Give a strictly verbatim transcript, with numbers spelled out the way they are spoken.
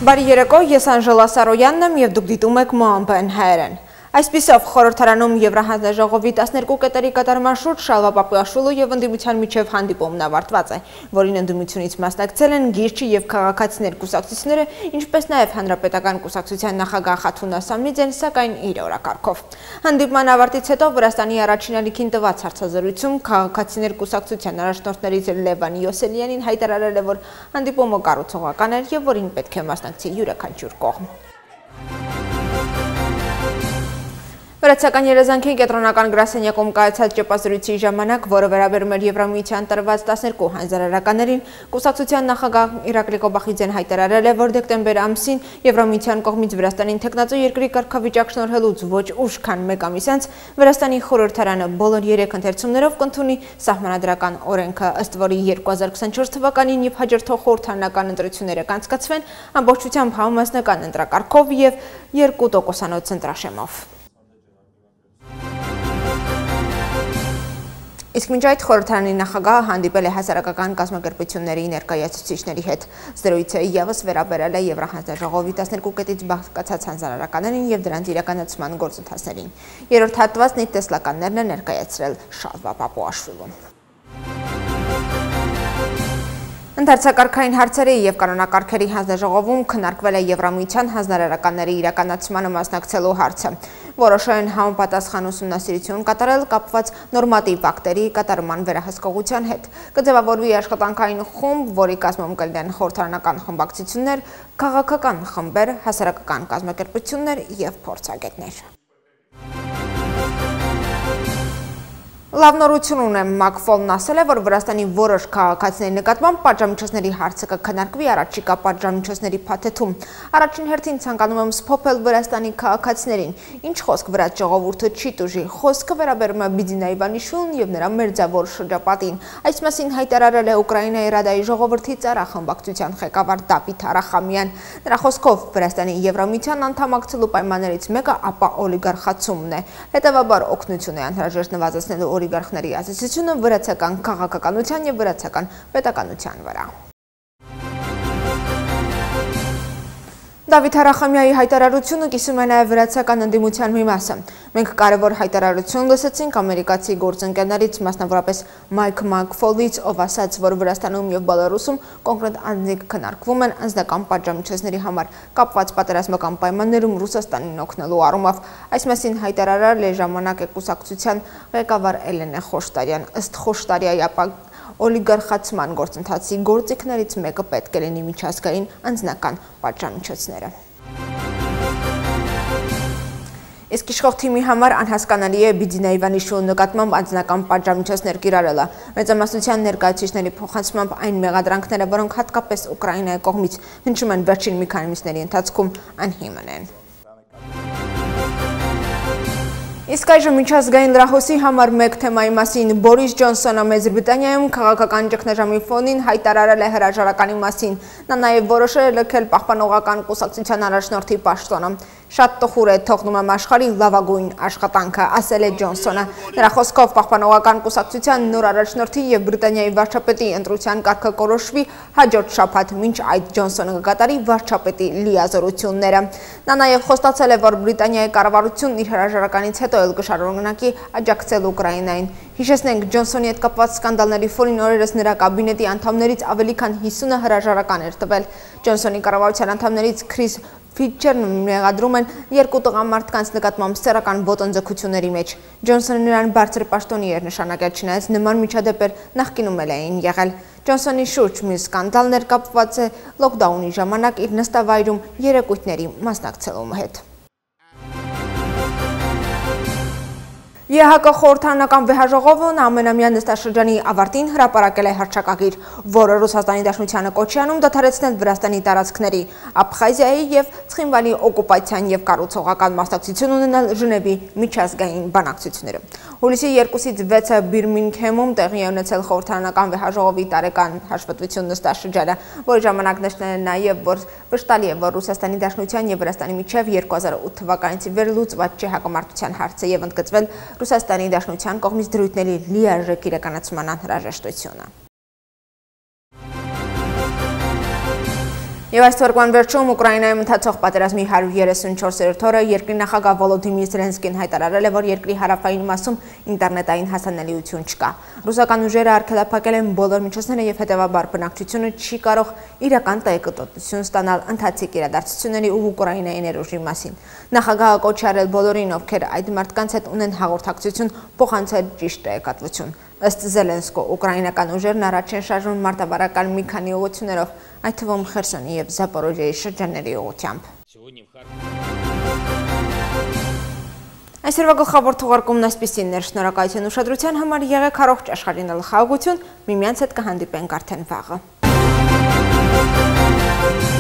Բարի երեկո, ես Անժելա Սարոյանն եմ և դուք դիտում եք ՄԱՄՊ հայերեն։ Այսպիսով խորհրդարանում Եվրահանձնաժողովի տասներկու կետերի կատարման շուրջ Շալվա Պապուաշվիլու և ընդդիմության միջև հանդիպումն ավարտված է, որին ընդդիմությունից մասնակցել են գիրչի և քաղաքացիներ կուսակցությունները, ինչպես նաև Հանրապետական կուսակցության նախագահ Խաթուն Ասամնիձեն, սակայն իր օրակարգով։ Հանդիպման ավարտից հետո Վրաստանի առաջին ալիքին տված հարցազրույցում քաղաքացիներ կուսակցության առաջնորդներից Լևան Յոսելյանին հայտարարել է, որ հանդիպումը կառուցողական էր և որին պետք է մասնակցի յուրաքանչյուր կողմ։ Վրացական երազանքի կենտրոնական գրասենյակում կայացած ճեպազրույցի ժամանակ, որը վերաբերում էր Եվրամիության տրված տասներկու հանձնարարականերին, կուսակցության նախագահ Իրակլի Կոբախիձեն հայտարարել է, որ դեկտեմբեր ամսին Եվրամիության կողմից Վրաստանին թեկնածու երկրի կարգավիճակ շնորհելուց ոչ ուշ, քան մեկ ամիս անց Վրաստանի խորհրդարանը բոլոր երեք ընթերցումներով կընդունի սահմանադրական օրենքը, ըստ որի երկու հազար քսանչորս թվականին և հաջորդող խորհրդարանական ընտրությունները կանցկացվեն ամբողջությամբ համամասնական ընտրակարգով և երկու տոկոսանոց ընտրաշեմով։ Իսկ մինչ այդ խորհրդարանի նախագահը հանդիպել է հասարակական կազմակերպությունների ներկայացուցիչների հետ։ Զրույցը ևս վերաբերել է Եվրահանձնաժողովի տասներկու կետից բաղկացած հանձնարարականերին և դրանց իրականացման գործընթացներին։ Երրորդ հատվածն իր տեսլականներն է ներկայացրել Շալվա Պապուաշվիլուն։ Ընդարձակարգային հարցերի և կանոնակարգերի հանձնաժողովում քննարկվել է Եվրամիության հանձնարարականների իրականացմանը մասնակցելու հարցը։ Որոշել են համապատասխան ուսումնասիրություն կատարել կապված նորմատիվ ակտերի կատարման վերահսկողության հետ։ Կձևավորվի աշխատանքային խումբ, որի կազմում կլինեն խորհրդարանական խմբակցություններ, քաղաքական խմբեր, հասարակական կազմակերպություններ և փորձագետներ։ Լավ նորություն ունեմ, Մակֆոլն ասել է, որ Վրաստանի որոշ քաղաքացիների նկատմամբ պատժամիջոցների հարցը կքննարկվի առաջիկա պատժամիջոցների փաթեթում։ Առաջին հերթին ցանկանում եմ սփոփել Վրաստանի քաղաքացիներին, ինչ խոսք վրաց ժողովուրդը չի տուժի, խոսքը վերաբերում է Բիձինա Իվանիշվիլին և նրա մերձավոր շրջապատին։ Այս մասին հայտարարել է Ուկրաինայի Ռադայի ժողովրդի ծառախմբակցության ղեկավար Դավիթ Արախամյան։ Նրա խոսքով Վրաստանի Եվրամիության անդամակցելու պայմաններից մեկը ապա օլիգարխացումն է։ Հետևաբար օգնություն է անհրաժեշտ նվազեցնելու օլիգարխների ազդեցությունը վրացական քաղաքականության և վրացական պետականության վրա։ Դավիթ Արախամյայի հայտարարությունը կիսում է նաև վրացական ընդդիմության մի մասը։ Մենք կարևոր հայտարարություն լսեցինք ամերիկացի գործընկերներից, մասնավորապես Մայք Մակֆոլից, ով ասաց, որ Վրաստանում և Բելարուսում կոնկրետ անձինք քննարկվում են անձնական պատժամիջոցների համար, կապված պատերազմական պայմաններում Ռուսաստանին օգնելու առումով։ Այս մասին հայտարարել է Ժամանակ կուսակցության ղեկավար Էլենե Խոշտարյան։ Ըստ Խոշտարյայի ապա օլիգարխացման գործընթացի գործիքներից մեկը պետք է լինի միջազգային անձնական պատժամիջոցները։ Իսկ իշխող թիմի համար անհասկանալի է Բիձինա Իվանիշվիլի նկատմամբ անձնական պատժամիջոցներ կիրառելը։ Մեծամասնության ներկայացուցիչների փոխանցմամբ այն մեղադրանքները, որոնք հատկապես Ուկրաինայի կողմից հնչում են վերջին մի քանի ամիսների ընթացքում, անհիմն են։ Իսկ այժմ միջազգային լրահոսի համար մեկ թեմայի մասին Բորիս Ջոնսոնը Մեծ Բրիտանիայում քաղաքական ճգնաժամի ֆոնին հայտարարել է հրաժարականի մասին։ Նա նաև որոշել է լքել պահպանողական կուսակցության առաջնորդի պաշտոնը։ Շատ տխուր է, թողնում եմ աշխարհի լավագույն աշխատանքը, ասել է Ջոնսոնը։ Նրա խոսքով պահպանողական կուսակցության նոր առաջնորդի և Բրիտանիայի վարչապետի ընտրության կարգը կորոշվի հաջորդ շաբաթ, մինչ այդ Ջոնսոնը կկատարի վարչապետի լիազորությունները։ Նա նաև խոստացել է, որ Բրիտանիայի կառավարությունն իր հրաժարականից հետո էլ կշարունակի աջակցել Ուկրաինային։ Հիշեցնենք, Ջոնսոնի հետ կապված սկանդալների ֆոնին օրերս նրա կաբինետի անդամներից ավելի քան հիսունը հրաժարական էր տվել։ Ջոնսոնի կառավարության անդամներից Քրիս Ֆիչերն մեղադրում են երկու տղամարդկանց նկատմամբ սեռական ոտնձգությունների մեջ։ Ջոնսոնը նրան բարձր պաշտոնի էր նշանակել, չնայած նման միջադեպեր նախկինում էլ էին եղել։ Ջոնսոնի շուրջ մյուս սկանդալներ կապված է լոքդաունի ժամանակ իր նստավայրում երեկույթների մասնակցելու հետ։ ԵՀԿ խորհրդարանական վեհաժողովն ամենամյա նստաշրջանի ավարտին հրապարակել է հռչակագիր, որը Ռուսաստանի Դաշնությանը կոչ է անում դադարեցնել Վրաստանի տարածքների, Աբխազիայի և Ცხինվալի օկուպացիան և կառուցողական մասնակցություն ունենալ Ժնևի միջազգային բանակցություններում։ Հուլիսի երկուսից վեցը Բիրմինգհեմում տեղի է ունեցել խորհրդարանական վեհաժողովի տարեկան հաշվետվություն նստաշրջանը, որի ժամանակ նշվել է նաև, որ վշտալի է, որ Ռուսաստանի Դաշնության և Վրաստանի միջև երկու հազար ութ թվականից ի վեր լուծված չէ հակամարտության հարցը և ընդգծվել Ռուսաստանի Դաշնության կողմից դրույթների լիարժեք իրականացման անհրաժեշտությունը։ Եվ այս թվարկման վերջում Ուկրաինայում ընթացող պատերազմի հարյուր երեսունչորսերորդ օրը երկրի նախագահ Վոլոդիմիր Զելենսկին հայտարարել է, որ երկրի հարավային մասում ինտերնետային հասանելիություն չկա։ Ռուսական ուժերը արգելափակել են բոլոր միջոցները եւ հետեւաբար բնակչությունը չի կարող իրական տեղեկատվություն ստանալ ընթացիկ իրադարձությունների ու Ուկրաինայի ներուժի մասին։ Նախագահը կոչ է արել բոլորին, ովքեր այդ մարդկանց հետ ունեն հաղորդակցություն, փոխանցել ճիշտ տեղեկատվություն։ Ըստ Զելենսկո, ուկրաինական ուժերն առաջ են շարժվում մարտավարական մի քանի ուղղություններով, այդ թվում Խերսոնի եւ Զապորոժիայի շրջանների ուղղությամբ։ Այսօրվա գլխավոր թողարկումն այսպիսին էր։ Շնորհակալություն ուշադրության համար, եղեք առողջ, աշխարհին ողջություն, միմյանց հետ կհանդիպենք արդեն վաղը։